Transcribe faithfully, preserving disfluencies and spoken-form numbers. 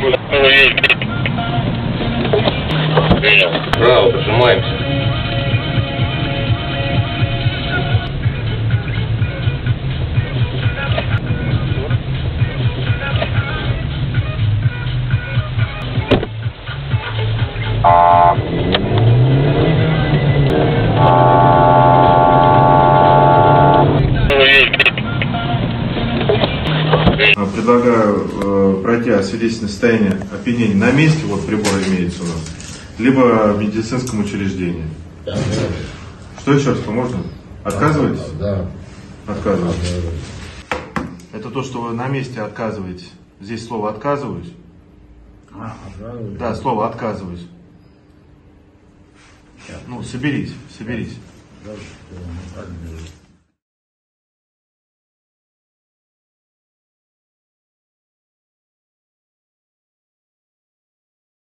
Браво, прижимаемся. Предлагаю э, пройти освидетельственное состояние опьянения на месте, вот прибор имеется у нас, либо в медицинском учреждении. Да. Что еще раз, можно? Отказываетесь? Да. Отказываетесь. Это то, что вы на месте отказываетесь. Здесь слово «отказываюсь». А, отказываюсь. Да, слово «отказываюсь». Ну, соберись, соберись. Да, что, ну,